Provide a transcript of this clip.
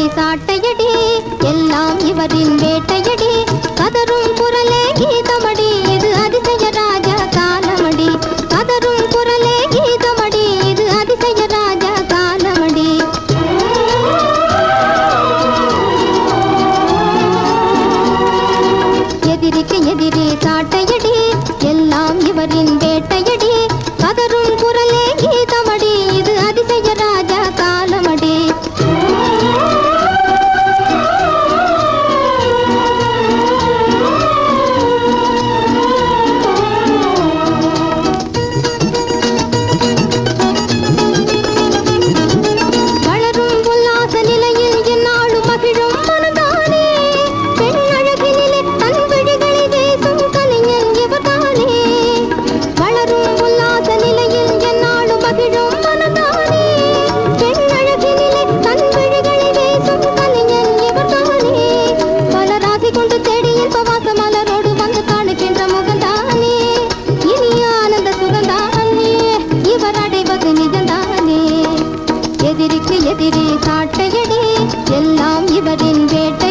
சாட்டையடி எல்லாம் இவரின் வேட்டையடி கதரும் குரலே கீதமடி இது அதிசய ராஜ காலமடி கதரும் குரலே கீதமடி இது அதிசய ராஜ காலமடி எதிரிக்கு எதிரி சாட்டையடி எல்லாம் இவரின் வேட்டையடி கதரும் குரலே கீதமடி இது அதிசய ராஜ காலமடி எதிரிக்கு எதிரி சாட்டையடி எல்லாம் இவரின் வேட்டை